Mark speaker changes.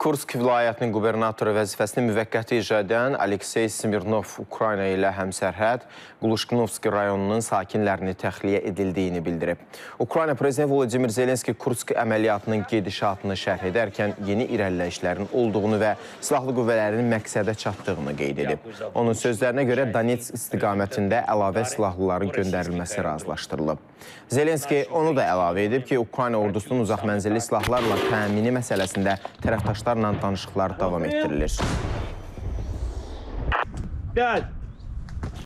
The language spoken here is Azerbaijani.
Speaker 1: Kursk vilayətinin qubernatoru vəzifəsini müvəqqəti icra edən Aleksey Smirnov Ukrayna ilə həmsərhəd Qlushkinovski rayonunun sakinlərini təxliyə edildiyini bildirib. Ukrayna prezidenti Vladimir Zelenski Kursk əməliyyatının gedişatını şərh edərkən yeni irəliləyişlərin olduğunu və silahlı qüvvələrin məqsədə çatdığını qeyd edib. Onun sözlərinə görə Donetsk istiqamətində əlavə silahlıların göndərilməsi razılaşdırılıb. Zelenski onu da əlavə edib ki, Ukrayna ordusunun uzaq mənzilli silahlarla təmini məsələsində tərəfdaşlarla danışıqlar davam etdirilir.